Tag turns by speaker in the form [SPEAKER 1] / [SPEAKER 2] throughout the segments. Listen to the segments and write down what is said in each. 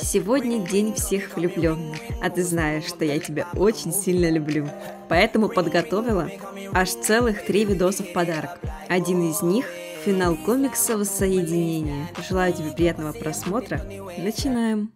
[SPEAKER 1] Сегодня день всех влюбленных, а ты знаешь, что я тебя очень сильно люблю. Поэтому подготовила аж целых 3 видоса в подарок. Один из них – финал комикса «Воссоединение». Желаю тебе приятного просмотра. Начинаем.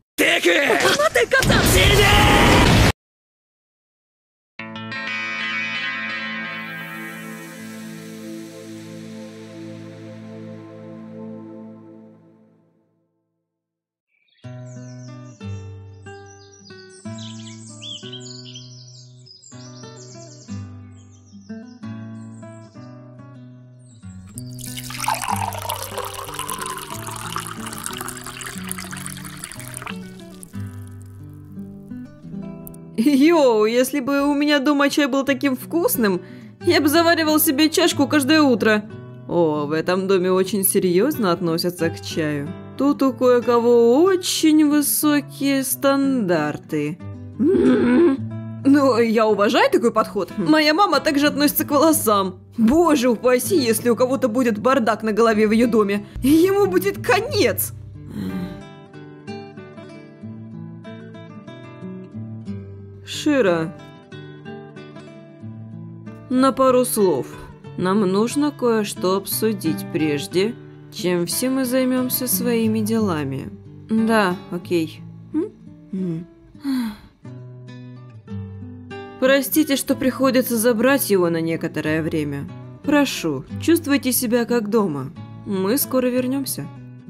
[SPEAKER 1] Йоу, если бы у меня дома чай был таким вкусным, я бы заваривал себе чашку каждое утро. О, в этом доме очень серьезно относятся к чаю. Тут у кое-кого очень высокие стандарты. Ну, я уважаю такой подход. Моя мама также относится к волосам. Боже упаси, если у кого-то будет бардак на голове в ее доме. Ему будет конец. Шира, на пару слов. Нам нужно кое-что обсудить прежде, чем все мы займемся своими делами. Да, окей. Простите, что приходится забрать его на некоторое время. Прошу, чувствуйте себя как дома. Мы скоро вернемся.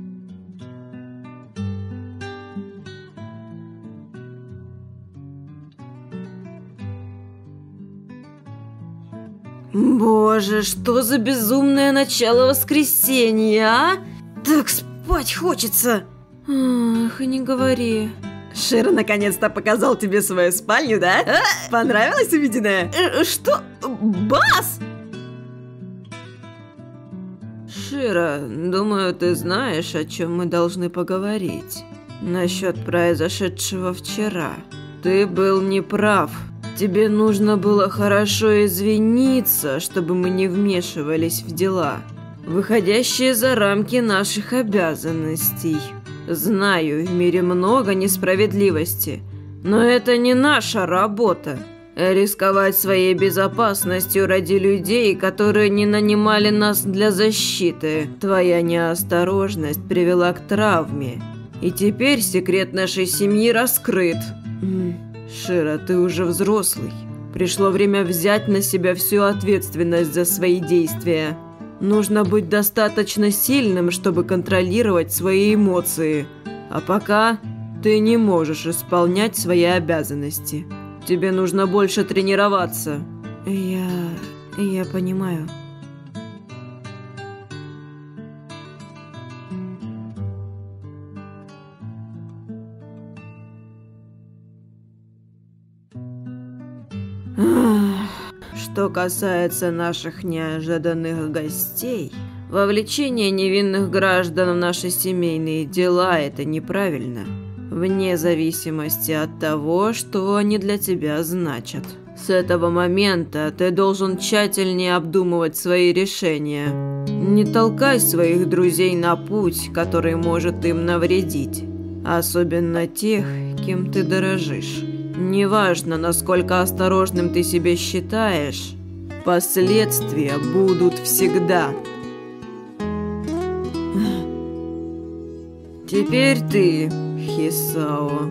[SPEAKER 1] Боже, что за безумное начало воскресенья, а? Так спать хочется. Ах, и не говори. Шира наконец-то показал тебе свою спальню, да? Понравилось увиденное? Что? Бас? Шира, думаю, ты знаешь, о чем мы должны поговорить. Насчет произошедшего вчера. Ты был неправ. Тебе нужно было хорошо извиниться, чтобы мы не вмешивались в дела, выходящие за рамки наших обязанностей. Знаю, в мире много несправедливости, но это не наша работа. Рисковать своей безопасностью ради людей, которые не нанимали нас для защиты. Твоя неосторожность привела к травме, и теперь секрет нашей семьи раскрыт. Шира, ты уже взрослый. Пришло время взять на себя всю ответственность за свои действия. Нужно быть достаточно сильным, чтобы контролировать свои эмоции. А пока ты не можешь исполнять свои обязанности. Тебе нужно больше тренироваться. Я понимаю. Что касается наших неожиданных гостей, вовлечение невинных граждан в наши семейные дела – это неправильно, вне зависимости от того, что они для тебя значат. С этого момента ты должен тщательнее обдумывать свои решения. Не толкай своих друзей на путь, который может им навредить, особенно тех, кем ты дорожишь. Неважно, насколько осторожным ты себя считаешь, последствия будут всегда. Теперь ты, Хисао.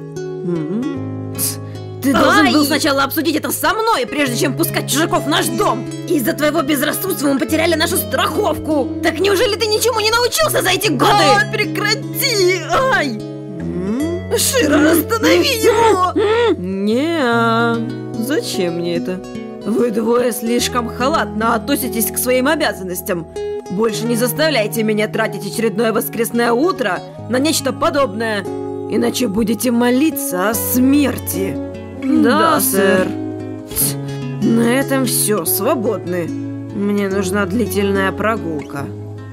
[SPEAKER 1] Ты должен был сначала обсудить это со мной, прежде чем пускать чужаков в наш дом. Из-за твоего безрассудства мы потеряли нашу страховку. Так неужели ты ничему не научился за эти годы? Прекрати! Ай! Шира, останови его! Не, зачем мне это? Вы двое слишком халатно относитесь к своим обязанностям. Больше не заставляйте меня тратить очередное воскресное утро на нечто подобное, иначе будете молиться о смерти. Да, сэр. На этом все, свободны. Мне нужна длительная прогулка.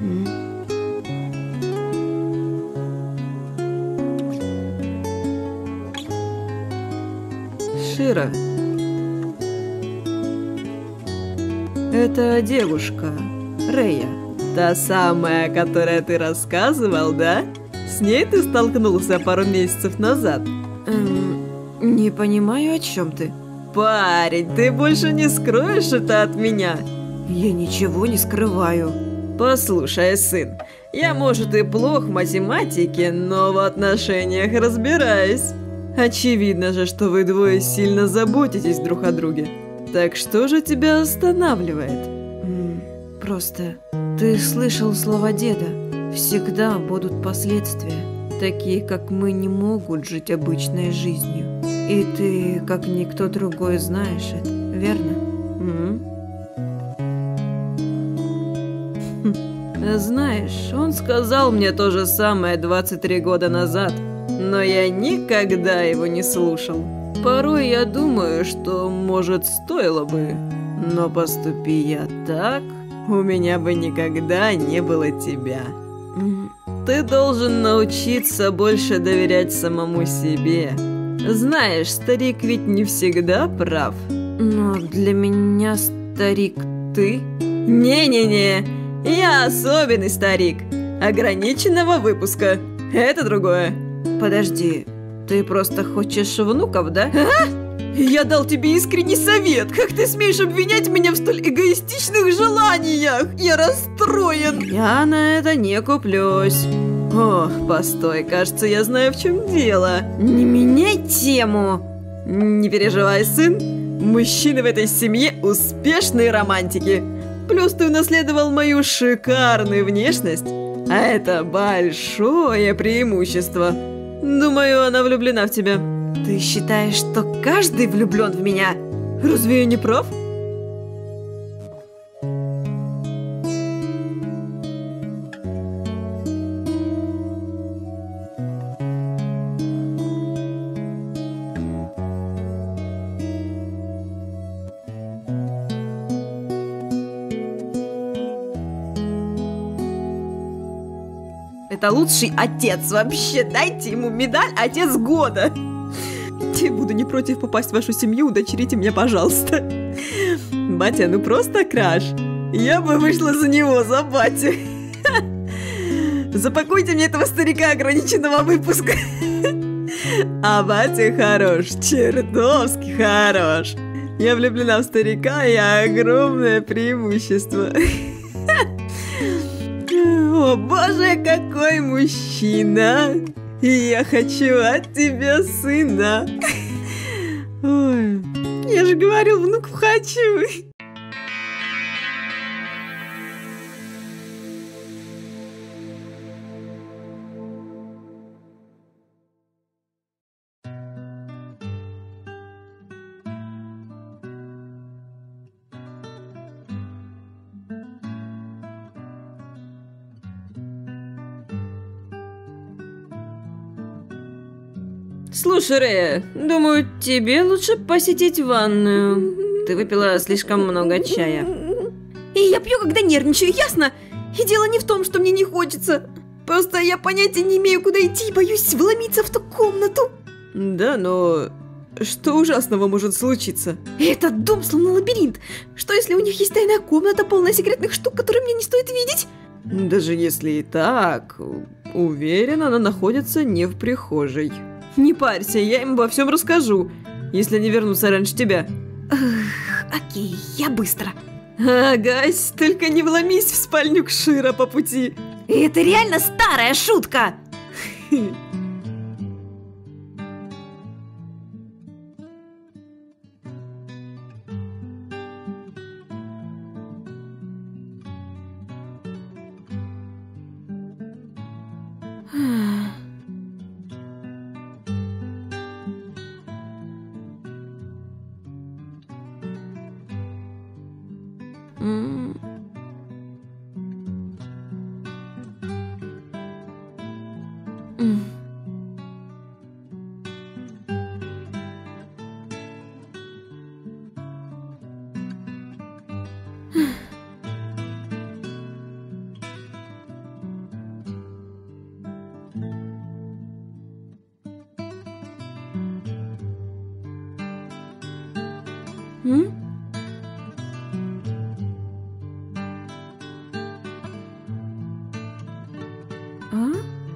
[SPEAKER 1] Шира. Это девушка, Рея. Та самая, о которой ты рассказывал, да?
[SPEAKER 2] С ней ты столкнулся пару месяцев назад.
[SPEAKER 1] Не понимаю, о чем ты.
[SPEAKER 2] Парень, ты больше не скроешь это от меня?
[SPEAKER 1] Я ничего не скрываю.
[SPEAKER 2] Послушай, сын, я, может, и плох в математике, но в отношениях разбираюсь. Очевидно же, что вы двое сильно заботитесь друг о друге. Так что же тебя останавливает?
[SPEAKER 1] Просто ты слышал слова деда. Всегда будут последствия. Такие, как мы, не могут жить обычной жизнью. И ты, как никто другой, знаешь это, верно?
[SPEAKER 2] Знаешь, он сказал мне то же самое 23 года назад, но я никогда его не слушал. Порой я думаю, что, может, стоило бы, но поступи я так, у меня бы никогда не было тебя. Ты должен научиться больше доверять самому себе. Знаешь, старик ведь не всегда прав.
[SPEAKER 1] Но для меня старик ты?
[SPEAKER 2] Не-не-не, я особенный старик, ограниченного выпуска. Это другое.
[SPEAKER 1] Подожди, ты просто хочешь внуков, да?
[SPEAKER 2] Я дал тебе искренний совет. Как ты смеешь обвинять меня в столь эгоистичных желаниях? Я расстроен.
[SPEAKER 1] Я на это не куплюсь.
[SPEAKER 2] Ох, постой, кажется, я знаю, в чем дело.
[SPEAKER 1] Не меняй тему.
[SPEAKER 2] Не переживай, сын. Мужчины в этой семье успешные романтики. Плюс ты унаследовал мою шикарную внешность. А это большое преимущество. Думаю, она влюблена в тебя.
[SPEAKER 1] Ты считаешь, что каждый влюблен в меня?
[SPEAKER 2] Разве я не прав?
[SPEAKER 1] Это лучший отец вообще. Дайте ему медаль «Отец года».
[SPEAKER 2] Я буду не против попасть в вашу семью, удочерите меня, пожалуйста. Батя, ну просто краш. Я бы вышла за него, за батю. Запакуйте мне этого старика ограниченного выпуска. А батя хорош, чертовски хорош. Я влюблена в старика, и огромное преимущество. О боже, какой мужчина! И я хочу от тебя сына. Ой, я же говорил, внуков хочу.
[SPEAKER 1] Слушай, Рея, думаю, тебе лучше посетить ванную. Ты выпила слишком много чая.
[SPEAKER 2] И я пью, когда нервничаю, ясно? И дело не в том, что мне не хочется. Просто я понятия не имею, куда идти, и боюсь вломиться в ту комнату. Да, но что ужасного может случиться? Этот дом словно лабиринт. Что если у них есть тайная комната, полная секретных штук, которые мне не стоит видеть? Даже если и так, уверен, она находится не в прихожей. Не парься, я им обо всем расскажу, если они вернутся раньше тебя. Окей, я быстро. Агась, только не вломись в спальню Кшира по пути.
[SPEAKER 1] Это реально старая шутка.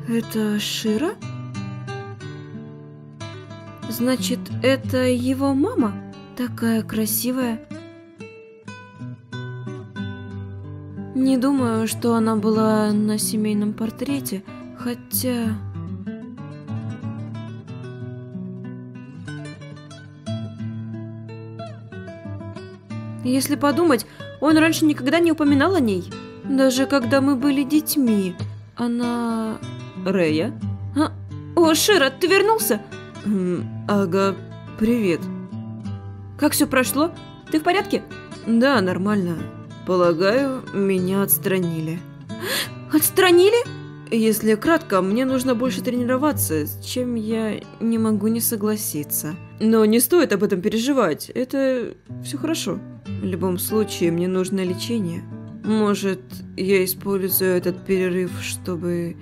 [SPEAKER 2] Это Шира? Значит, это его мама? Такая красивая. Не думаю, что она была на семейном портрете, хотя... Если подумать, он раньше никогда не упоминал о ней. Даже когда мы были детьми. Она...
[SPEAKER 1] Рэя?
[SPEAKER 2] О, Шира, ты вернулся?
[SPEAKER 1] Ага, привет.
[SPEAKER 2] Как все прошло? Ты в порядке?
[SPEAKER 1] Да, нормально. Полагаю, меня отстранили.
[SPEAKER 2] Отстранили?
[SPEAKER 1] Если кратко, мне нужно больше тренироваться, с чем я не могу не согласиться. Но не стоит об этом переживать, это все хорошо. В любом случае, мне нужно лечение. Может, я использую этот перерыв, чтобы...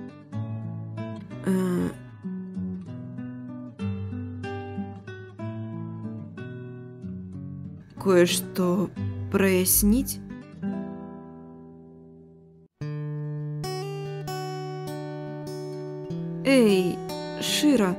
[SPEAKER 1] кое-что прояснить?
[SPEAKER 2] Эй, Шира,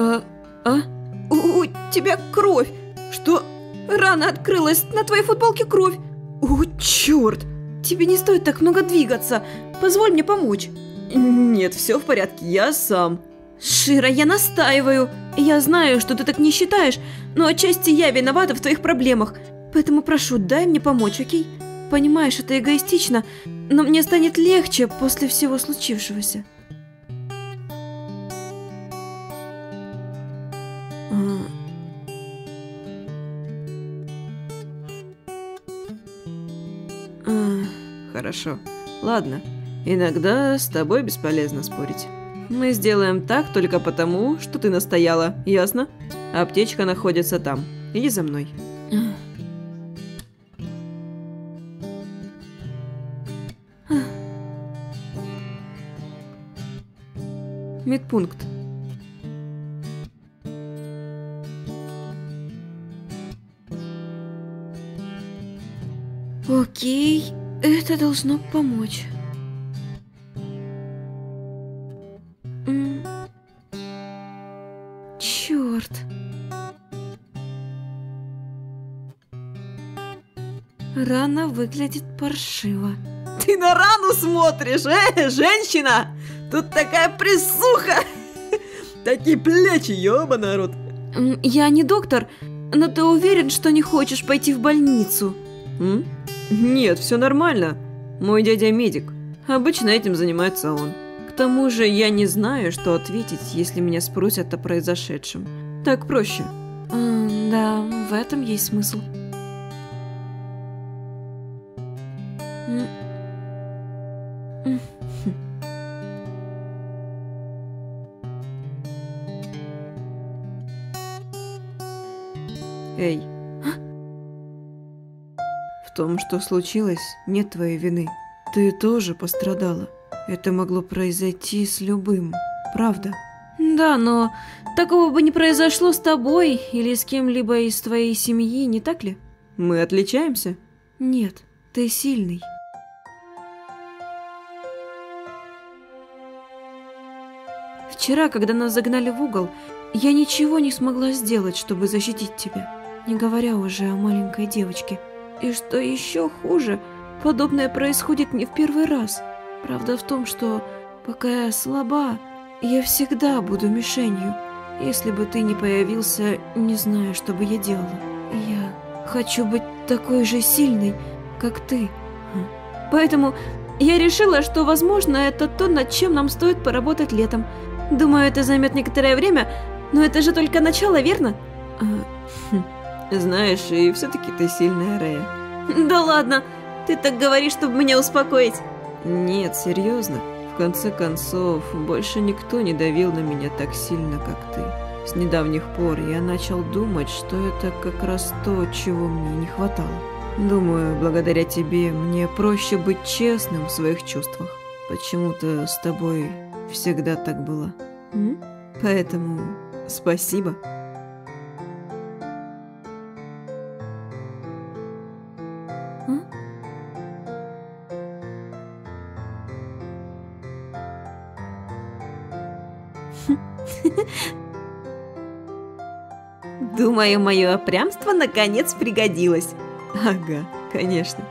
[SPEAKER 2] У тебя кровь!
[SPEAKER 1] Что?
[SPEAKER 2] Рана открылась, на твоей футболке кровь!
[SPEAKER 1] О, черт!
[SPEAKER 2] Тебе не стоит так много двигаться, позволь мне помочь.
[SPEAKER 1] Нет, все в порядке, я сам.
[SPEAKER 2] Шира, я настаиваю. Я знаю, что ты так не считаешь, но отчасти я виновата в твоих проблемах. Поэтому прошу, дай мне помочь, окей? Понимаешь, это эгоистично, но мне станет легче после всего случившегося.
[SPEAKER 1] Хорошо. Ладно. Иногда с тобой бесполезно спорить. Мы сделаем так только потому, что ты настояла, ясно? Аптечка находится там. Иди за мной.
[SPEAKER 2] Медпункт. Окей, это должно помочь. Черт. Рана выглядит паршиво.
[SPEAKER 1] Ты на рану смотришь, женщина! Тут такая присуха! Такие плечи, ёба народ!
[SPEAKER 2] Я не доктор, но ты уверен, что не хочешь пойти в больницу?
[SPEAKER 1] Нет, все нормально. Мой дядя медик. Обычно этим занимается он. К тому же я не знаю, что ответить, если меня спросят о произошедшем. Так проще.
[SPEAKER 2] Да, в этом есть смысл.
[SPEAKER 1] Эй. В том, что случилось, нет твоей вины. Ты тоже пострадала. Это могло произойти с любым, правда?
[SPEAKER 2] Да, но такого бы не произошло с тобой или с кем-либо из твоей семьи, не так ли?
[SPEAKER 1] Мы отличаемся?
[SPEAKER 2] Нет, ты сильный. Вчера, когда нас загнали в угол, я ничего не смогла сделать, чтобы защитить тебя, не говоря уже о маленькой девочке. И что еще хуже, подобное происходит не в первый раз. Правда в том, что пока я слаба, я всегда буду мишенью. Если бы ты не появился, не знаю, что бы я делала. Я хочу быть такой же сильной, как ты. Поэтому я решила, что, возможно, это то, над чем нам стоит поработать летом. Думаю, это займет некоторое время, но это же только начало, верно?
[SPEAKER 1] Знаешь, и все-таки ты сильная, Рэя.
[SPEAKER 2] Да ладно, ты так говоришь, чтобы меня успокоить.
[SPEAKER 1] Нет, серьезно. В конце концов, больше никто не давил на меня так сильно, как ты. С недавних пор я начал думать, что это как раз то, чего мне не хватало. Думаю, благодаря тебе мне проще быть честным в своих чувствах. Почему-то с тобой всегда так было. Поэтому спасибо.
[SPEAKER 2] Думаю, мое упрямство наконец пригодилось.
[SPEAKER 1] Ага, конечно.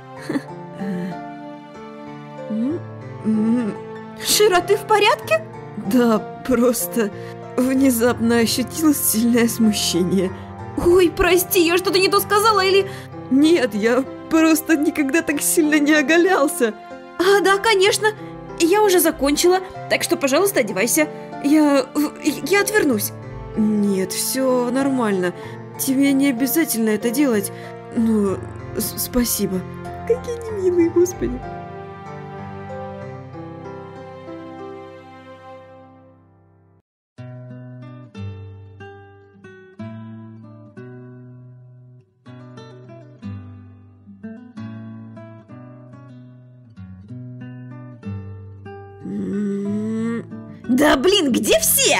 [SPEAKER 2] Шира, ты в порядке?
[SPEAKER 1] Да, просто внезапно ощутилось сильное смущение.
[SPEAKER 2] Ой, прости, я что-то не то сказала или...
[SPEAKER 1] Нет, я просто никогда так сильно не оголялся.
[SPEAKER 2] Да, конечно. Я уже закончила, так что, пожалуйста, одевайся. Я отвернусь.
[SPEAKER 1] Нет, все нормально. Тебе не обязательно это делать. Ну, спасибо. Какие они милые, господи.
[SPEAKER 2] Да блин, где все?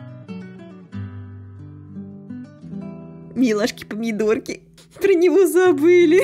[SPEAKER 1] Милашки-помидорки, про него забыли.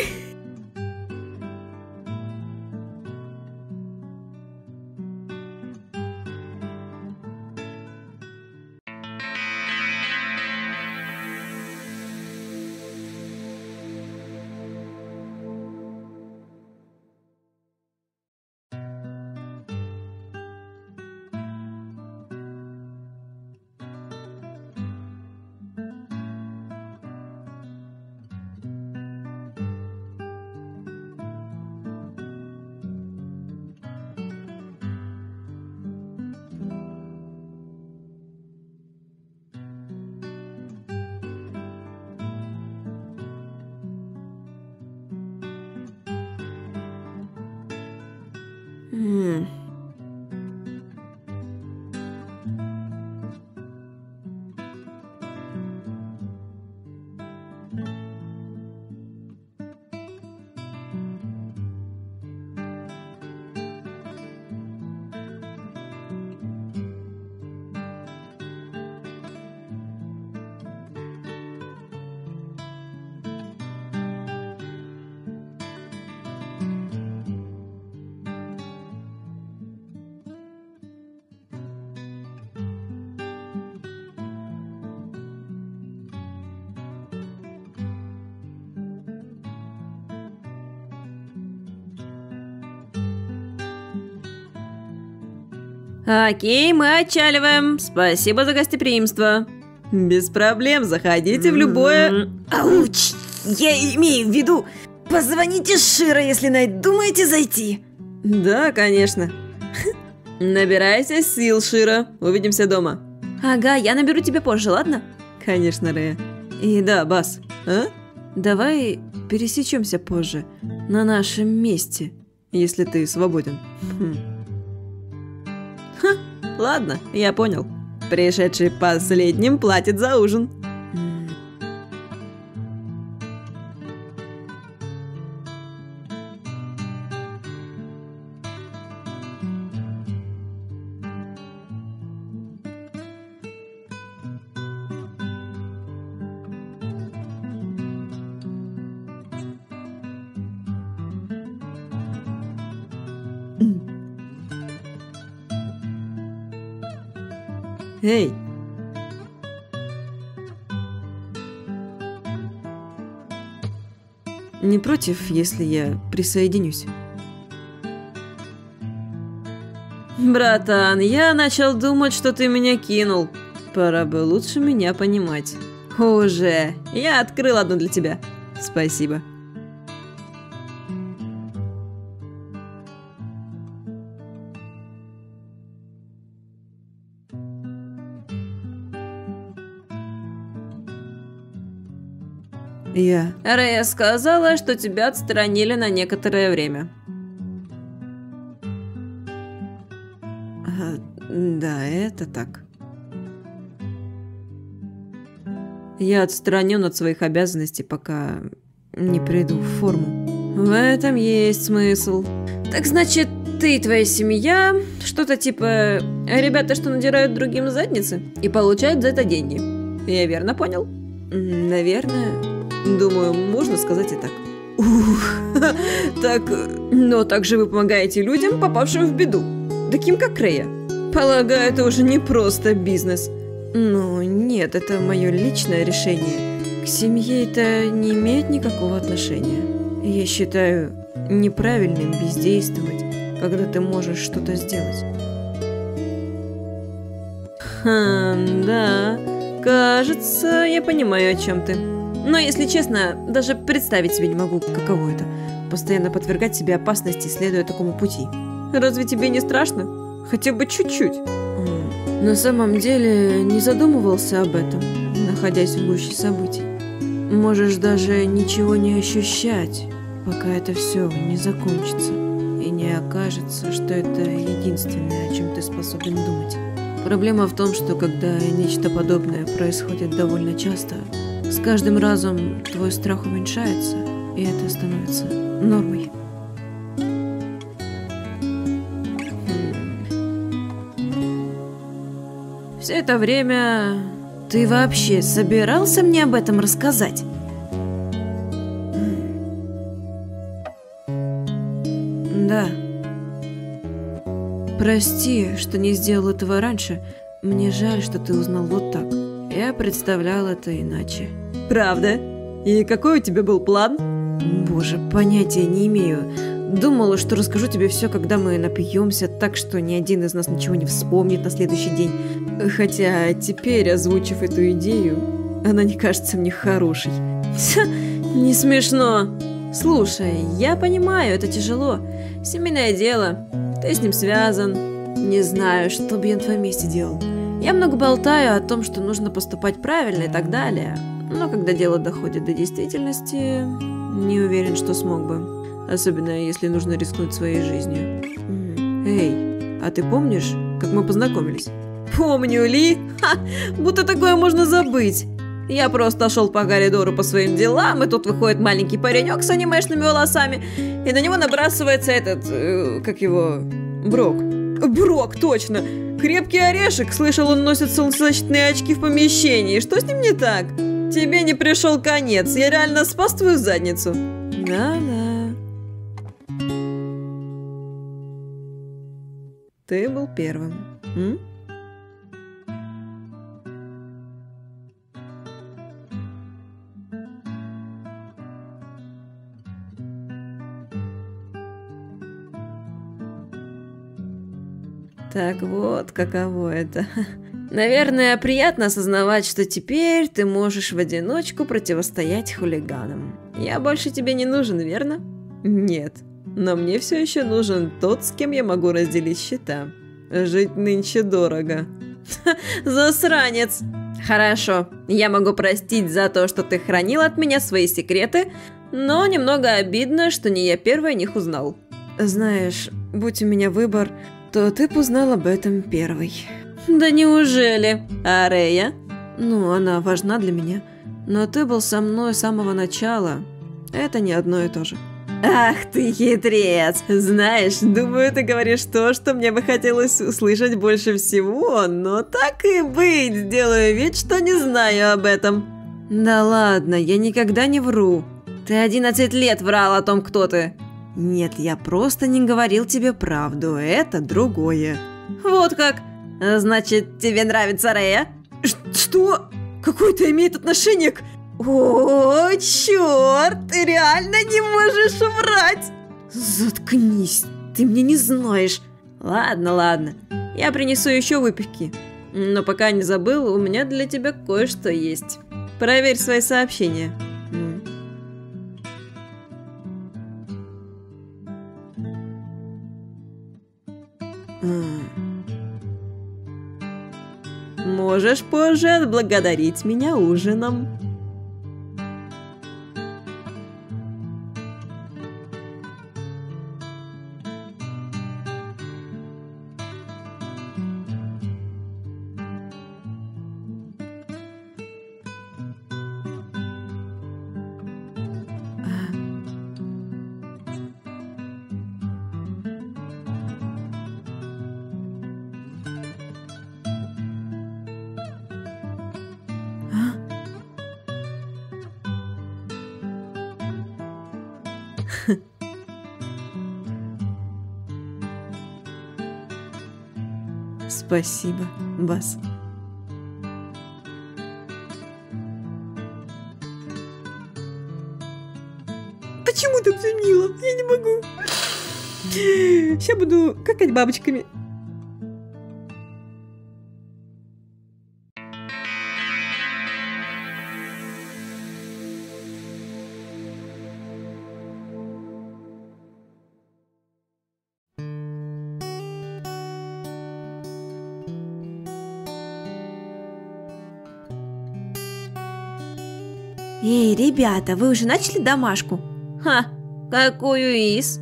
[SPEAKER 2] Окей, мы отчаливаем. Спасибо за гостеприимство.
[SPEAKER 1] Без проблем, заходите в любое...
[SPEAKER 2] Ауч! Я имею в виду, позвоните Шира, если думаете зайти.
[SPEAKER 1] Да, конечно. Набирайся сил, Шира. Увидимся дома.
[SPEAKER 2] Ага, я наберу тебя позже, ладно?
[SPEAKER 1] Конечно, Рея. И да, Бас, давай пересечемся позже, на нашем месте, если ты свободен. Ладно, я понял. Пришедший последним платит за ужин. Эй! Не против, если я присоединюсь? Братан, я начал думать, что ты меня кинул. Пора бы лучше меня понимать. Уже! Я открыл одну для тебя. Спасибо. Рея сказала, что тебя отстранили на некоторое время. Да, это так. Я отстранен от своих обязанностей, пока не приду в форму. В этом есть смысл. Так значит, ты и твоя семья, что-то типа ребята, что надирают другим задницы и получают за это деньги. Я верно понял? Наверное. Думаю, можно сказать и так. Так, но также вы помогаете людям, попавшим в беду. Таким как Рея.
[SPEAKER 2] Полагаю, это уже не просто бизнес. Ну, нет, это мое личное решение. К семье это не имеет никакого отношения. Я считаю неправильным бездействовать, когда ты можешь что-то сделать. Да, кажется, я понимаю, о чем ты. Но, если честно, даже представить себе не могу, каково это. Постоянно подвергать себе опасности, следуя такому пути. Разве тебе не страшно? Хотя бы чуть-чуть. На самом деле, не задумывался об этом, находясь в гуще событий. Можешь даже ничего не ощущать, пока это все не закончится. И не окажется, что это единственное, о чем ты способен думать. Проблема в том, что когда нечто подобное происходит довольно часто, с каждым разом твой страх уменьшается, и это становится нормой. Все это время ты вообще собирался мне об этом рассказать? Да. Прости, что не сделал этого раньше. Мне жаль, что ты узнал вот так. Я представлял это иначе. Правда? И какой у тебя был план? Боже, понятия не имею. Думала, что расскажу тебе все, когда мы напьемся, так что ни один из нас ничего не вспомнит на следующий день. Хотя теперь, озвучив эту идею, она не кажется мне хорошей. Не смешно. Слушай, я понимаю, это тяжело. Семейное дело. Ты с ним связан. Не знаю, что бы я на твоем месте делал. Я много болтаю о том, что нужно поступать правильно и так далее. Но когда дело доходит до действительности, не уверен, что смог бы. Особенно, если нужно рискнуть своей жизнью. Эй, а ты помнишь, как мы познакомились? Помню ли? Ха, будто такое можно забыть. Я просто шел по коридору по своим делам, и тут выходит маленький паренек с анимешными волосами, и на него набрасывается этот, как его, Брок. Брок, точно. Крепкий орешек. Слышал, он носит солнцезащитные очки в помещении. Что с ним не так? Тебе не пришел конец. Я реально спас твою задницу. Да-да. Ты был первым. Так вот, каково это. Наверное, приятно осознавать, что теперь ты можешь в одиночку противостоять хулиганам. Я больше тебе не нужен, верно? Нет. Но мне все еще нужен тот, с кем я могу разделить счета. Жить нынче дорого. Засранец! Хорошо, я могу простить за то, что ты хранил от меня свои секреты, но немного обидно, что не я первый о них узнал. Знаешь, будь у меня выбор, то ты б узнал об этом первый. Да неужели? А Рея? Ну, она важна для меня, но ты был со мной с самого начала. Это не одно и то же. Ах ты хитрец! Знаешь, думаю, ты говоришь то, что мне бы хотелось услышать больше всего, но так и быть, сделаю вид, что не знаю об этом. Да ладно, я никогда не вру. Ты 11 лет врал о том, кто ты. Нет, я просто не говорил тебе правду, это другое. Вот как? Значит, тебе нравится Рея? Что? Какое это имеет отношение к... О, черт, ты реально не можешь врать. Заткнись, ты мне не знаешь. Ладно, ладно, я принесу еще выпивки. Но пока не забыл, у меня для тебя кое-что есть. Проверь свои сообщения. Можешь позже отблагодарить меня ужином. Спасибо, Бас. Почему так все мило? Я не могу. Сейчас буду какать бабочками. Эй, ребята, вы уже начали домашку?
[SPEAKER 1] Ха, какую из?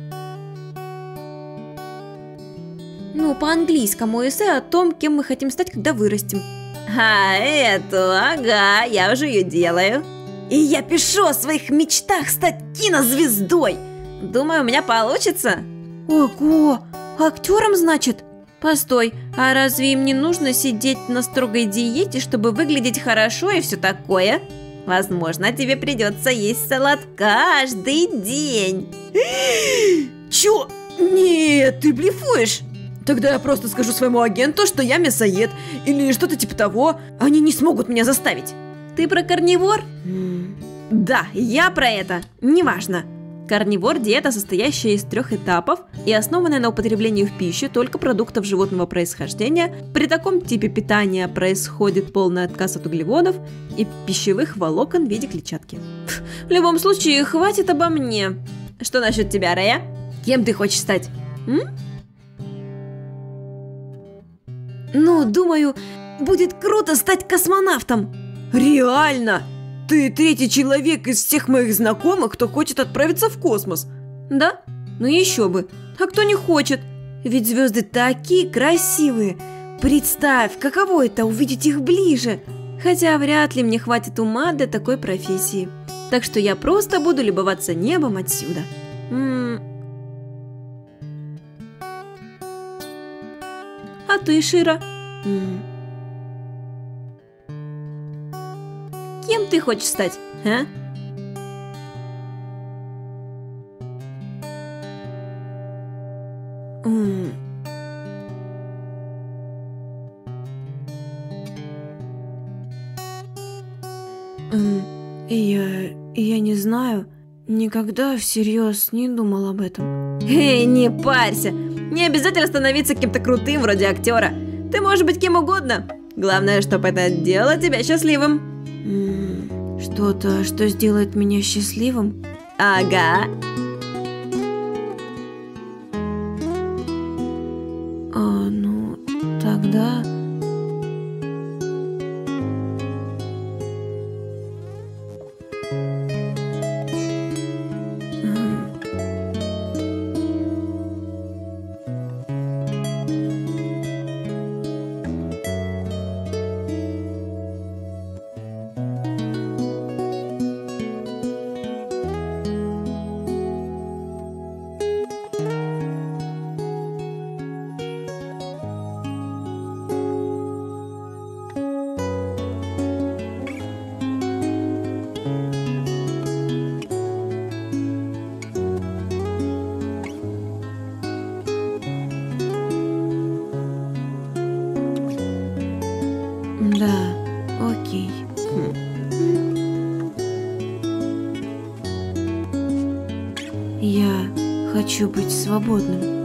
[SPEAKER 2] Ну, по-английскому эссе о том, кем мы хотим стать, когда вырастем.
[SPEAKER 1] А, эту, ага, я уже ее делаю.
[SPEAKER 2] И я пишу о своих мечтах стать кинозвездой.
[SPEAKER 1] Думаю, у меня получится.
[SPEAKER 2] Ого, актером, значит?
[SPEAKER 1] Постой, а разве им не нужно сидеть на строгой диете, чтобы выглядеть хорошо и все такое? Возможно, тебе придется есть салат каждый день.
[SPEAKER 2] Чё? Нет, ты блефуешь? Тогда я просто скажу своему агенту, что я мясоед. Или что-то типа того. Они не смогут меня заставить.
[SPEAKER 1] Ты про карнивор?
[SPEAKER 2] Да, я про это. Неважно.
[SPEAKER 1] Карнивор – диета, состоящая из 3 этапов и основанная на употреблении в пищу только продуктов животного происхождения. При таком типе питания происходит полный отказ от углеводов и пищевых волокон в виде клетчатки.
[SPEAKER 2] В любом случае, хватит обо мне.
[SPEAKER 1] Что насчет тебя, Рея?
[SPEAKER 2] Кем ты хочешь стать? Ну, думаю, будет круто стать космонавтом. Реально? Ты 3-й человек из всех моих знакомых, кто хочет отправиться в космос.
[SPEAKER 1] Да?
[SPEAKER 2] Ну еще бы. А кто не хочет? Ведь звезды такие красивые. Представь, каково это увидеть их ближе. Хотя вряд ли мне хватит ума для такой профессии. Так что я просто буду любоваться небом отсюда.
[SPEAKER 1] А ты, Шира? Кем ты хочешь стать, а?
[SPEAKER 2] Я не знаю. Никогда всерьез не думал об этом.
[SPEAKER 1] Эй, не парься. Не обязательно становиться кем-то крутым, вроде актера. Ты можешь быть кем угодно. Главное, чтобы это делало тебя счастливым.
[SPEAKER 2] Что-то, что сделает меня счастливым?
[SPEAKER 1] Ага.
[SPEAKER 2] Ну, тогда... Да, окей. Я хочу быть свободным.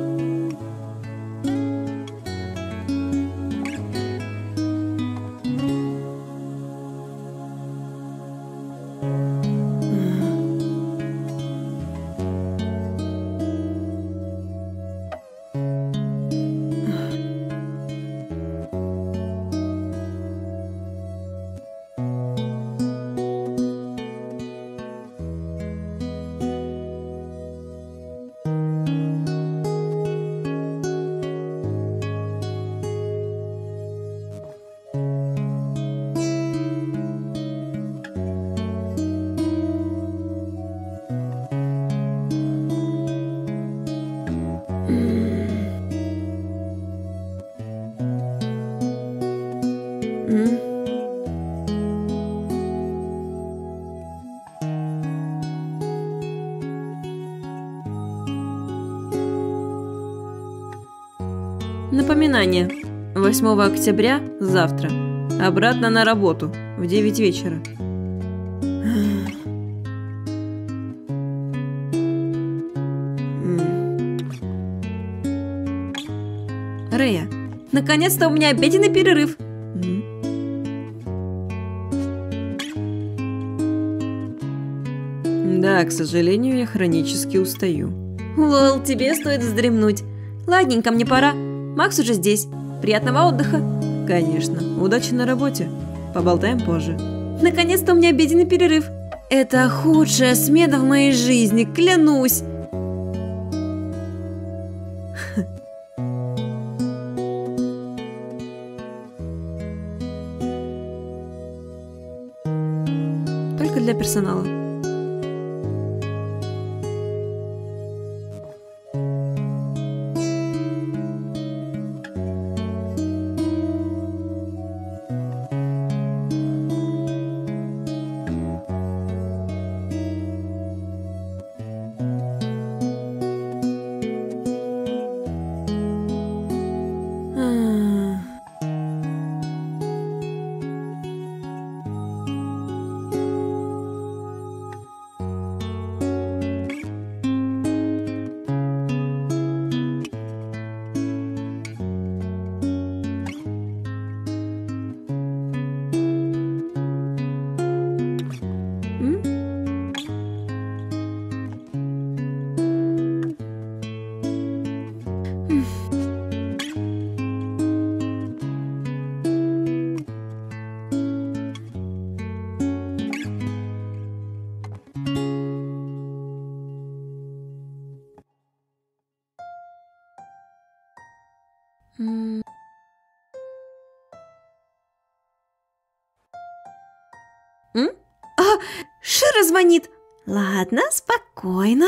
[SPEAKER 1] Напоминание. 8 октября, завтра. Обратно на работу в 9 вечера.
[SPEAKER 2] Рея, наконец-то у меня обеденный перерыв.
[SPEAKER 1] Да, к сожалению, я хронически устаю.
[SPEAKER 2] Лол, тебе стоит вздремнуть. Ладненько, мне пора. Макс уже здесь. Приятного отдыха.
[SPEAKER 1] Конечно. Удачи на работе. Поболтаем позже.
[SPEAKER 2] Наконец-то у меня обеденный перерыв. Это худшая смена в моей жизни, клянусь.
[SPEAKER 1] Только для персонала.
[SPEAKER 2] Шира звонит. Ладно, спокойно.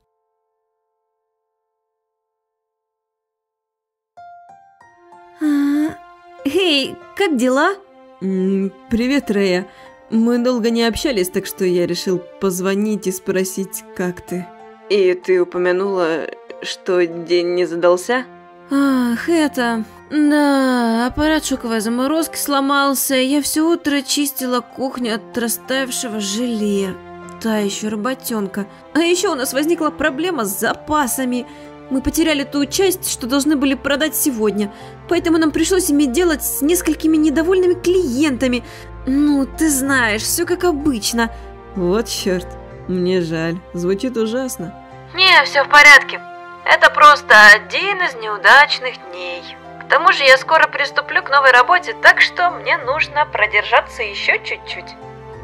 [SPEAKER 2] Эй, как дела?
[SPEAKER 1] Привет, Рея. Мы долго не общались, так что я решил позвонить и спросить, как ты. И ты упомянула, что день не задался?
[SPEAKER 2] Ах, это... Да, аппарат шоковой заморозки сломался. Я все утро чистила кухню от растаявшего желе. Та еще работенка. А еще у нас возникла проблема с запасами. Мы потеряли ту часть, что должны были продать сегодня. Поэтому нам пришлось иметь дело с несколькими недовольными клиентами. Ну, ты знаешь, все как обычно.
[SPEAKER 1] Вот черт, мне жаль. Звучит ужасно.
[SPEAKER 3] Не, все в порядке. Это просто один из неудачных дней. К тому же я скоро приступлю к новой работе, так что мне нужно продержаться еще чуть-чуть.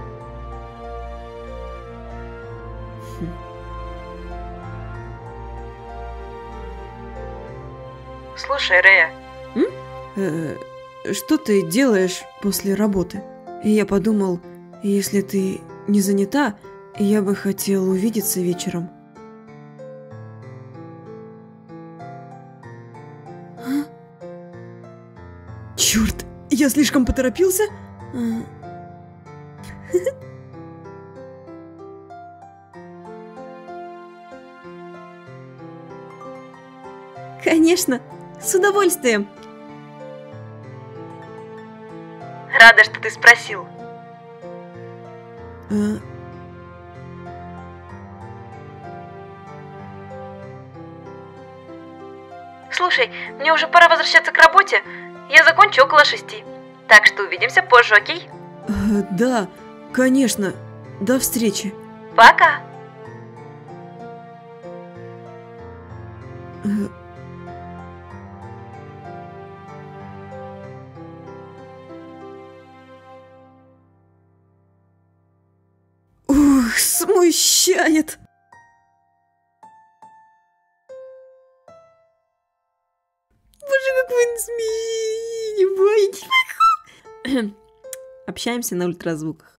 [SPEAKER 3] Слушай, Рея.
[SPEAKER 1] Что ты делаешь после работы? Я подумал, если ты не занята, я бы хотел увидеться вечером. Черт, я слишком поторопился?
[SPEAKER 2] Конечно, с удовольствием.
[SPEAKER 3] Рада, что ты спросил. Слушай, мне уже пора возвращаться к работе. Я закончу около 6. Так что увидимся позже, окей?
[SPEAKER 1] Да, конечно. До встречи.
[SPEAKER 3] Пока.
[SPEAKER 1] Ух, смущает.
[SPEAKER 2] Боже, как вы смеете.
[SPEAKER 1] Общаемся на ультразвуках.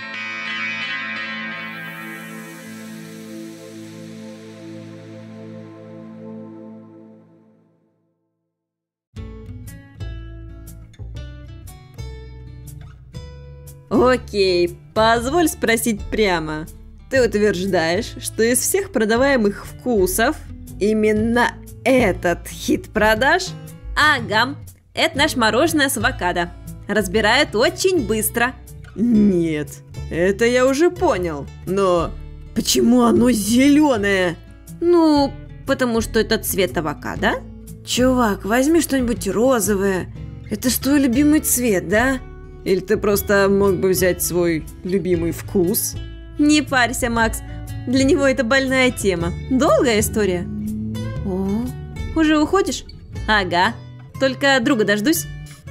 [SPEAKER 1] Окей, позволь спросить прямо. Ты утверждаешь, что из всех продаваемых вкусов именно этот хит продаж?
[SPEAKER 2] Ага. это наше мороженое с авокадо. Разбирают очень быстро.
[SPEAKER 1] Нет, это я уже понял. Но почему оно зеленое?
[SPEAKER 2] Ну, потому что это цвет авокадо.
[SPEAKER 1] Чувак, возьми что-нибудь розовое. Это ж твой любимый цвет, да? Или ты просто мог бы взять свой любимый вкус?
[SPEAKER 2] Не парься, Макс. Для него это больная тема. Долгая история. О, уже уходишь? Ага. Только друга дождусь.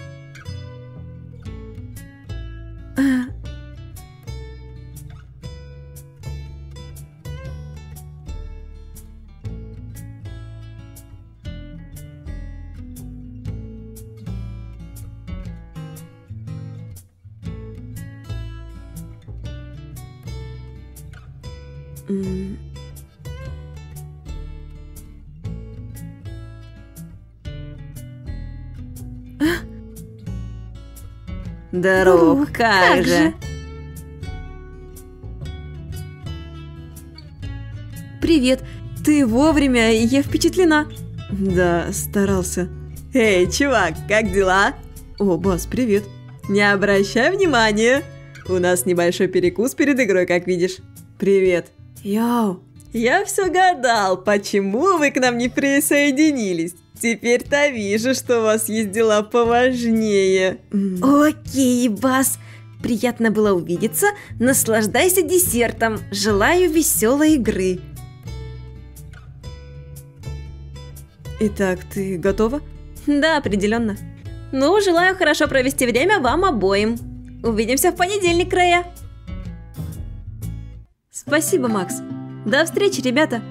[SPEAKER 1] Здоров, как же.
[SPEAKER 2] Привет. Ты вовремя, я впечатлена.
[SPEAKER 1] Да, старался. Эй, чувак, как дела? О, Бас, привет. Не обращай внимания. У нас небольшой перекус перед игрой, как видишь. Привет. Йоу. Я все гадал, почему вы к нам не присоединились. Теперь-то вижу, что у вас есть дела поважнее.
[SPEAKER 2] Окей, Бас. Приятно было увидеться. Наслаждайся десертом. Желаю веселой игры.
[SPEAKER 1] Итак, ты готова?
[SPEAKER 2] Да, определенно. Ну, желаю хорошо провести время вам обоим. Увидимся в понедельник, Рэя. Спасибо, Макс. До встречи, ребята.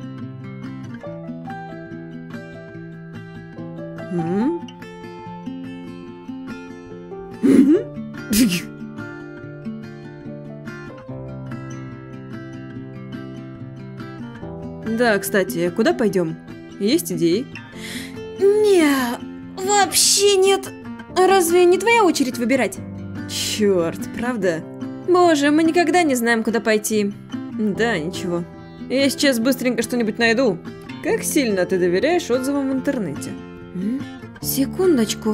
[SPEAKER 1] Да, кстати, куда пойдем? Есть идеи?
[SPEAKER 2] Не, вообще нет. Разве не твоя очередь выбирать?
[SPEAKER 1] Черт, правда?
[SPEAKER 2] Боже, мы никогда не знаем, куда пойти.
[SPEAKER 1] Да, ничего. Я сейчас быстренько что-нибудь найду. Как сильно ты доверяешь отзывам в интернете?
[SPEAKER 2] Секундочку.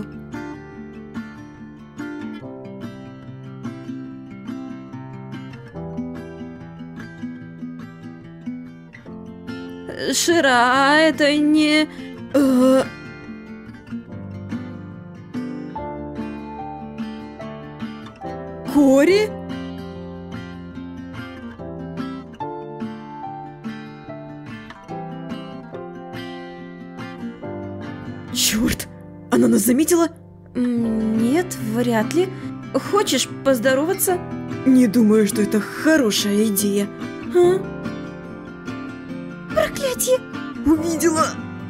[SPEAKER 2] Шира, а это не...
[SPEAKER 1] Кори? Черт, она нас заметила?
[SPEAKER 2] Нет, вряд ли. Хочешь поздороваться?
[SPEAKER 1] Не думаю, что это хорошая идея.
[SPEAKER 2] А? Проклятие!
[SPEAKER 1] Увидела!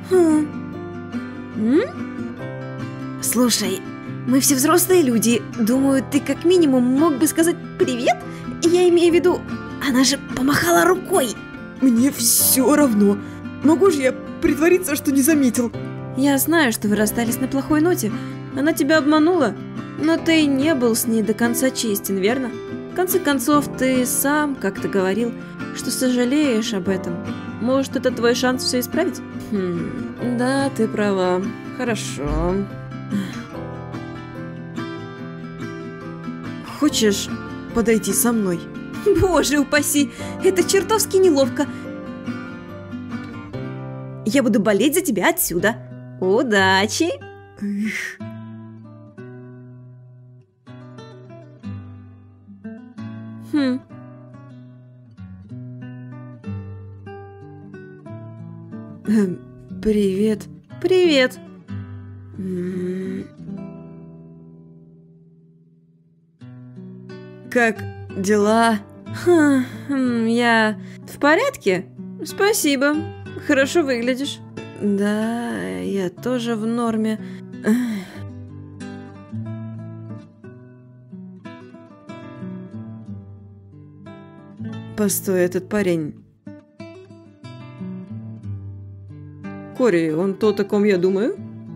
[SPEAKER 2] Слушай, мы все взрослые люди. Думаю, ты как минимум мог бы сказать привет? Я имею в виду, она же помахала рукой.
[SPEAKER 1] Мне все равно. Могу же я притвориться, что не заметил?
[SPEAKER 2] Я знаю, что вы расстались на плохой ноте. Она тебя обманула. Но ты не был с ней до конца честен, верно? В конце концов, ты сам как-то говорил, что сожалеешь об этом. Может, это твой шанс все исправить?
[SPEAKER 1] Да, ты права. Хорошо. Хочешь подойти со мной?
[SPEAKER 2] Боже упаси, это чертовски неловко. Я буду болеть за тебя отсюда. Удачи!
[SPEAKER 1] Привет.
[SPEAKER 2] Привет.
[SPEAKER 1] Как дела?
[SPEAKER 2] Я в порядке? Спасибо. Хорошо выглядишь.
[SPEAKER 1] Да, я тоже в норме. Постой, этот парень. Кори, он тот, о ком я думаю?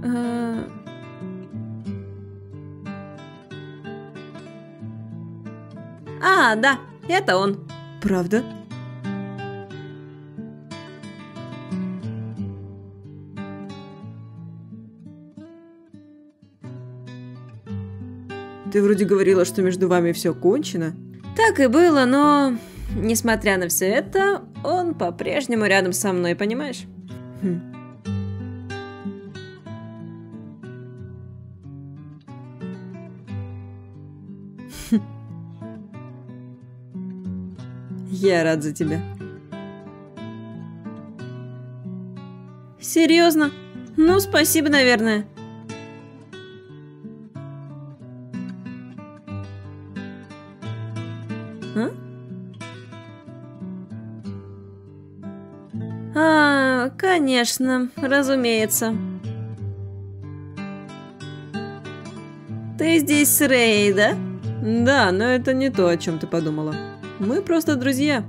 [SPEAKER 2] Да, это он.
[SPEAKER 1] Правда? Ты вроде говорила, что между вами все кончено.
[SPEAKER 2] Так и было, но, несмотря на все это, он по-прежнему рядом со мной, понимаешь?
[SPEAKER 1] Я рад за тебя.
[SPEAKER 2] Серьезно? Ну, спасибо, наверное. Конечно, разумеется. Ты здесь с Рэй, да?
[SPEAKER 1] Да, но это не то, о чем ты подумала. Мы просто друзья.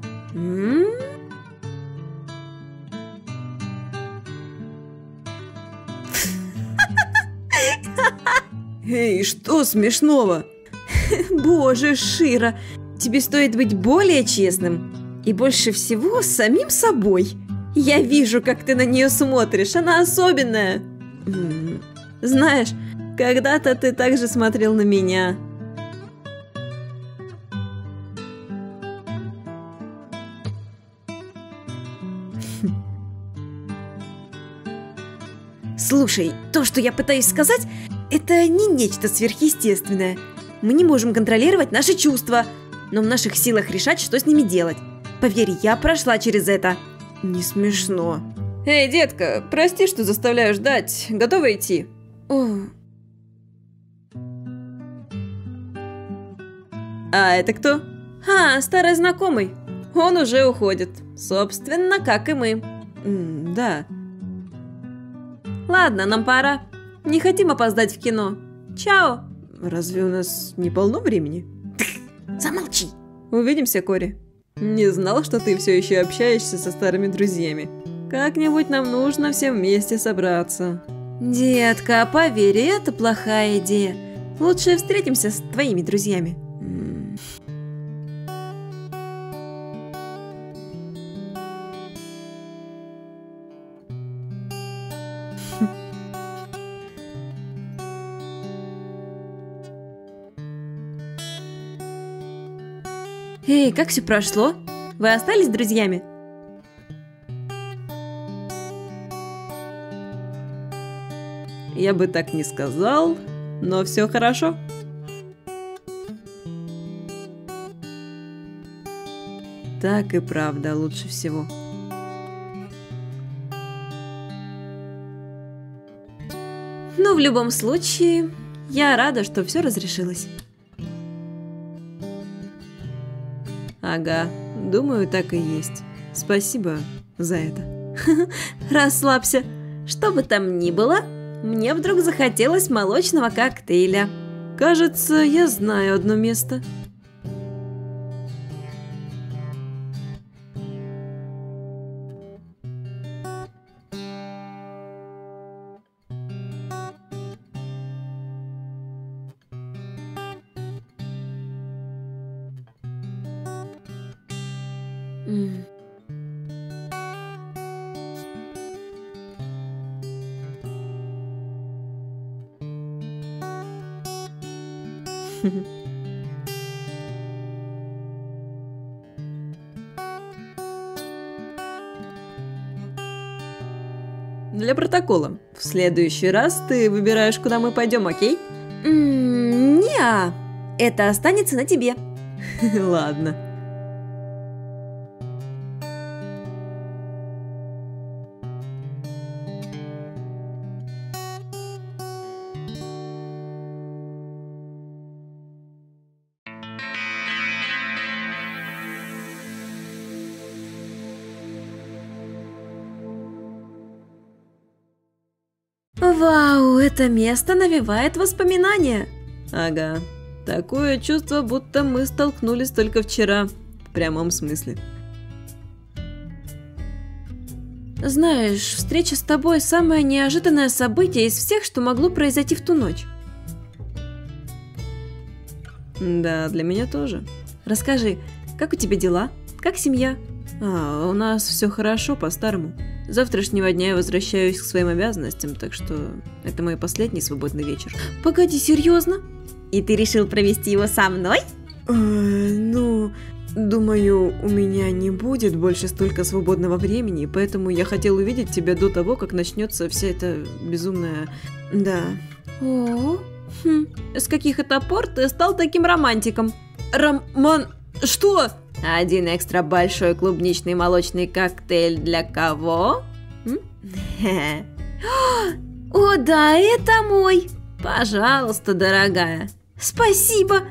[SPEAKER 1] Эй, что смешного?
[SPEAKER 2] Боже, Шира, тебе стоит быть более честным. И больше всего с самим собой. Я вижу, как ты на нее смотришь, она особенная. Знаешь, когда-то ты также смотрел на меня. Слушай, то, что я пытаюсь сказать, это не нечто сверхъестественное. Мы не можем контролировать наши чувства, но в наших силах решать, что с ними делать. Поверь, я прошла через это.
[SPEAKER 1] Не смешно. Эй, детка, прости, что заставляю ждать. Готова идти? А это кто?
[SPEAKER 2] Старый знакомый. Он уже уходит. Собственно, как и мы.
[SPEAKER 1] Да.
[SPEAKER 2] Ладно, нам пора. Не хотим опоздать в кино. Чао.
[SPEAKER 1] Разве у нас не полно времени?
[SPEAKER 2] Замолчи.
[SPEAKER 1] Увидимся, Кори. Не знал, что ты все еще общаешься со старыми друзьями. Как-нибудь нам нужно всем вместе собраться.
[SPEAKER 2] Детка, поверь, это плохая идея. Лучше встретимся с твоими друзьями. Эй, как все прошло? Вы остались друзьями?
[SPEAKER 1] Я бы так не сказал, но все хорошо. Так и правда лучше всего.
[SPEAKER 2] Ну, в любом случае, я рада, что все разрешилось.
[SPEAKER 1] Ага, думаю, так и есть. Спасибо за это.
[SPEAKER 2] Расслабься. Что бы там ни было, мне вдруг захотелось молочного коктейля.
[SPEAKER 1] Кажется, я знаю одно место. Для протокола. В следующий раз ты выбираешь, куда мы пойдем, окей?
[SPEAKER 2] Не-а. Это останется на тебе.
[SPEAKER 1] Ладно.
[SPEAKER 2] Вау, это место навевает воспоминания.
[SPEAKER 1] Ага. Такое чувство, будто мы столкнулись только вчера. В прямом смысле.
[SPEAKER 2] Знаешь, встреча с тобой самое неожиданное событие из всех, что могло произойти в ту ночь.
[SPEAKER 1] Да, для меня тоже.
[SPEAKER 2] Расскажи, как у тебя дела? Как семья?
[SPEAKER 1] У нас все хорошо по-старому. С завтрашнего дня я возвращаюсь к своим обязанностям, так что это мой последний свободный вечер.
[SPEAKER 2] Погоди, серьезно? И ты решил провести его со мной?
[SPEAKER 1] Ну, думаю, у меня не будет больше столько свободного времени, поэтому я хотел увидеть тебя до того, как начнется вся эта безумная... Да.
[SPEAKER 2] О, с каких это пор ты стал таким романтиком? Что?
[SPEAKER 3] Один экстра большой клубничный молочный коктейль для кого?
[SPEAKER 2] О, да, это мой.
[SPEAKER 3] Пожалуйста, дорогая.
[SPEAKER 2] Спасибо.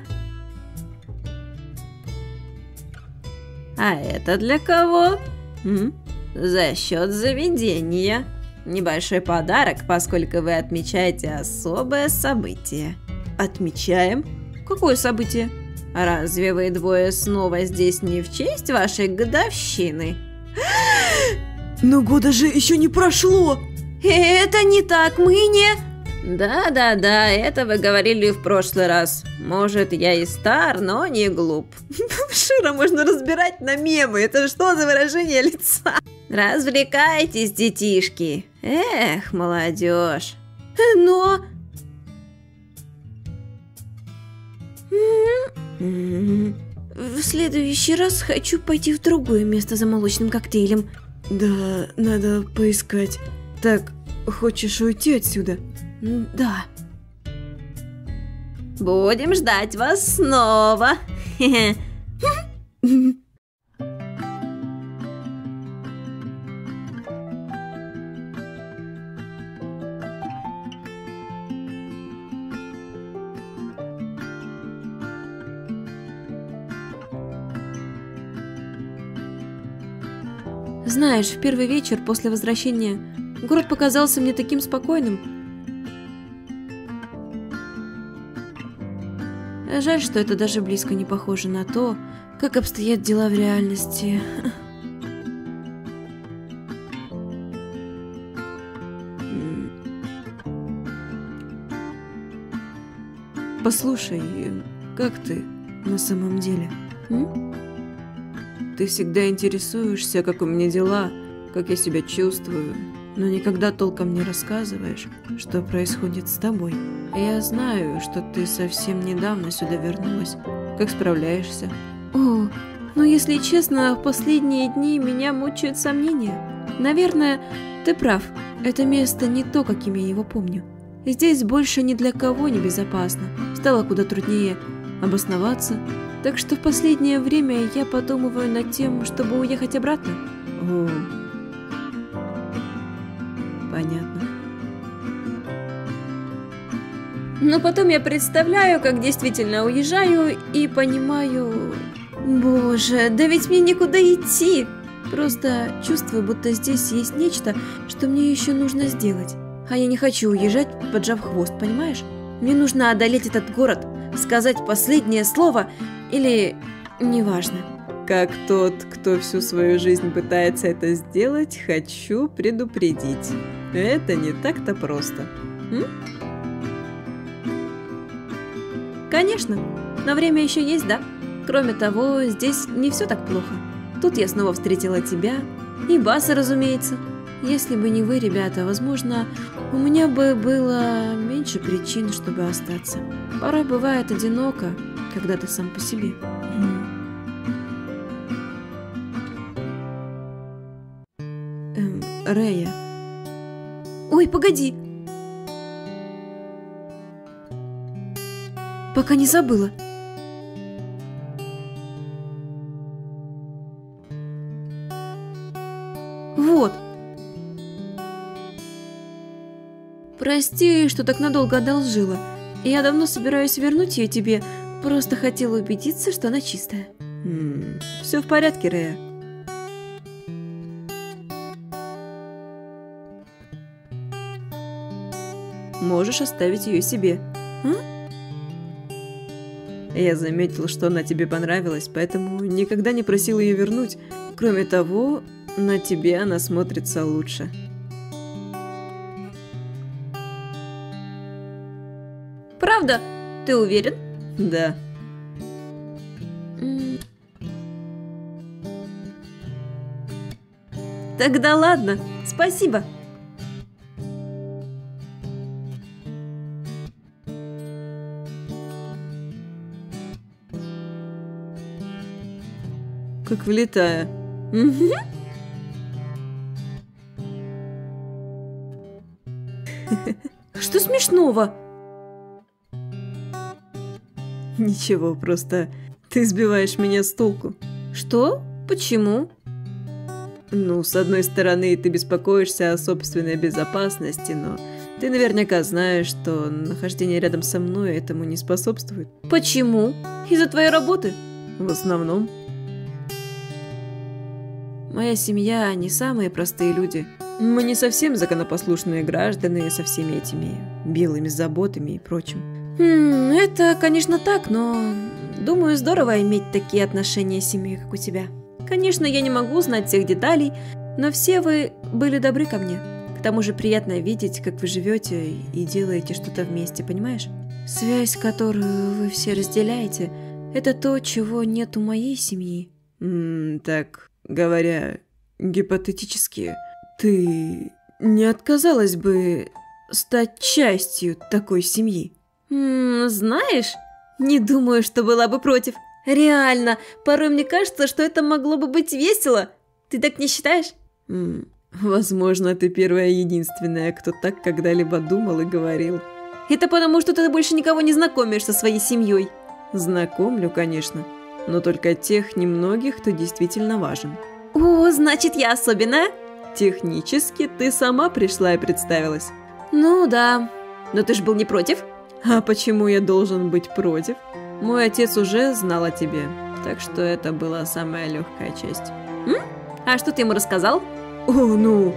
[SPEAKER 3] А это для кого? За счет заведения. Небольшой подарок, поскольку вы отмечаете особое событие.
[SPEAKER 2] Отмечаем? Какое событие?
[SPEAKER 3] Разве вы двое снова здесь не в честь вашей годовщины?
[SPEAKER 1] Но года же еще не прошло!
[SPEAKER 2] Это не так, мы не...
[SPEAKER 3] Да, это вы говорили в прошлый раз. Может, я и стар, но не глуп.
[SPEAKER 2] Шира можно разбирать на мемы. Это что за выражение лица?
[SPEAKER 3] Развлекайтесь, детишки. Эх, молодежь.
[SPEAKER 2] Но... В следующий раз хочу пойти в другое место за молочным коктейлем.
[SPEAKER 1] Да, надо поискать. Так, хочешь уйти отсюда?
[SPEAKER 2] Да.
[SPEAKER 3] Будем ждать вас снова.
[SPEAKER 2] Знаешь, в первый вечер после возвращения город показался мне таким спокойным. Жаль, что это даже близко не похоже на то, как обстоят дела в реальности.
[SPEAKER 1] Послушай, как ты на самом деле? Ты всегда интересуешься, как у меня дела, как я себя чувствую, но никогда толком не рассказываешь, что происходит с тобой. Я знаю, что ты совсем недавно сюда вернулась. Как справляешься?
[SPEAKER 2] О, ну если честно, в последние дни меня мучают сомнения. Наверное, ты прав. Это место не то, каким я его помню. Здесь больше ни для кого не безопасно. Стало куда труднее обосноваться. Так что в последнее время я подумываю над тем, чтобы уехать обратно.
[SPEAKER 1] О, понятно.
[SPEAKER 2] Но потом я представляю, как действительно уезжаю и понимаю... Боже, да ведь мне никуда идти. Просто чувствую, будто здесь есть нечто, что мне еще нужно сделать. А я не хочу уезжать, поджав хвост, понимаешь? Мне нужно одолеть этот город, сказать последнее слово или... неважно.
[SPEAKER 1] Как тот, кто всю свою жизнь пытается это сделать, хочу предупредить. Это не так-то просто.
[SPEAKER 2] Конечно, но время еще есть, да? Кроме того, здесь не все так плохо. Тут я снова встретила тебя и Баса, разумеется. Если бы не вы, ребята, возможно, у меня бы было меньше причин, чтобы остаться. Порой бывает одиноко, когда ты сам по себе.
[SPEAKER 1] Рея.
[SPEAKER 2] Ой, погоди. Пока не забыла. Вот. Прости, что так надолго одолжила. Я давно собираюсь вернуть ее тебе. Просто хотела убедиться, что она чистая.
[SPEAKER 1] Все в порядке, Рея. Можешь оставить ее себе. Я заметил, что она тебе понравилась, поэтому никогда не просил ее вернуть. Кроме того, на тебе она смотрится лучше.
[SPEAKER 2] Правда? Ты уверен?
[SPEAKER 1] Да.
[SPEAKER 2] Тогда ладно. Спасибо.
[SPEAKER 1] как влетая.
[SPEAKER 2] Что смешного?
[SPEAKER 1] Ничего, просто ты сбиваешь меня с толку.
[SPEAKER 2] Что? Почему?
[SPEAKER 1] Ну, с одной стороны, ты беспокоишься о собственной безопасности, но ты наверняка знаешь, что нахождение рядом со мной этому не способствует.
[SPEAKER 2] Почему? Из-за твоей работы?
[SPEAKER 1] В основном. Моя семья не самые простые люди. Мы не совсем законопослушные граждане со всеми этими белыми заботами и прочим.
[SPEAKER 2] Это, конечно, так, но думаю, здорово иметь такие отношения с семьей, как у тебя. Конечно, я не могу знать всех деталей, но все вы были добры ко мне. К тому же приятно видеть, как вы живете и делаете что-то вместе, понимаешь? Связь, которую вы все разделяете, это то, чего нет у моей семьи.
[SPEAKER 1] Так, говоря гипотетически, ты не отказалась бы стать частью такой семьи?
[SPEAKER 2] Знаешь, не думаю, что была бы против. Реально, порой мне кажется, что это могло бы быть весело. Ты так не считаешь?
[SPEAKER 1] Возможно, ты первая и единственная, кто так когда-либо думал и говорил.
[SPEAKER 2] Это потому, что ты больше никого не знакомишь со своей семьей.
[SPEAKER 1] Знакомлю, конечно, но только тех немногих, кто действительно важен.
[SPEAKER 2] О, значит, я особенная?
[SPEAKER 1] Технически ты сама пришла и представилась.
[SPEAKER 2] Ну да, но ты ж был не против?
[SPEAKER 1] А почему я должен быть против? Мой отец уже знал о тебе, так что это была самая легкая часть.
[SPEAKER 2] А что ты ему рассказал?
[SPEAKER 1] О, ну...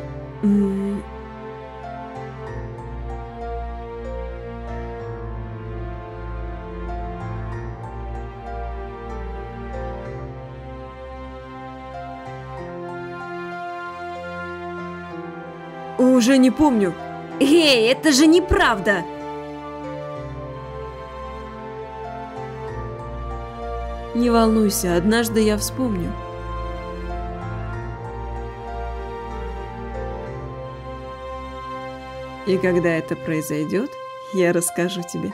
[SPEAKER 1] Уже не помню.
[SPEAKER 2] Эй, это же неправда!
[SPEAKER 1] Не волнуйся, однажды я вспомню. И когда это произойдет, я расскажу тебе.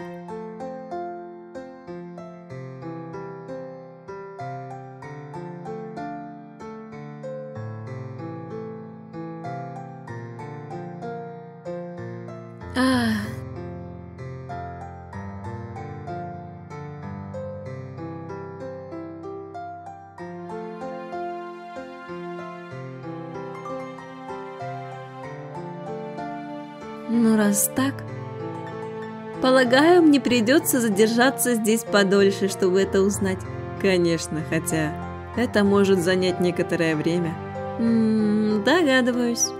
[SPEAKER 2] Ну, раз так, полагаю, мне придется задержаться здесь подольше, чтобы это узнать.
[SPEAKER 1] Конечно, хотя это может занять некоторое время.
[SPEAKER 2] Догадываюсь.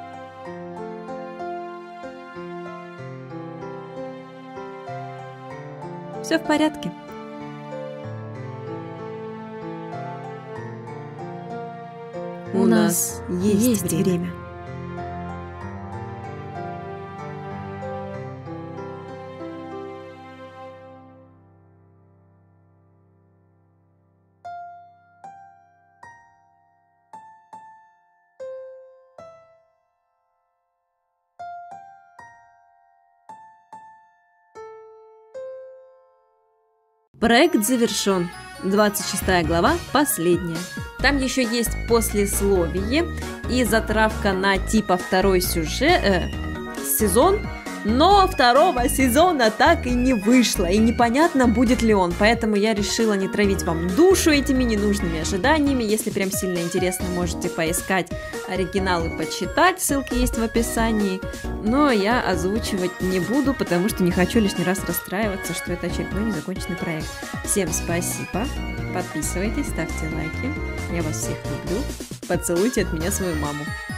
[SPEAKER 2] Все в порядке.
[SPEAKER 1] У нас есть время.
[SPEAKER 2] Проект завершен. 26 глава, последняя. Там еще есть послесловие и затравка на типа второй сезон, но второго сезона так и не вышло, и непонятно, будет ли он, поэтому я решила не травить вам душу этими ненужными ожиданиями. Если прям сильно интересно, можете поискать оригинал и почитать, ссылки есть в описании, но я озвучивать не буду, потому что не хочу лишний раз расстраиваться, что это очередной незаконченный проект. Всем спасибо, подписывайтесь, ставьте лайки, я вас всех люблю, поцелуйте от меня свою маму.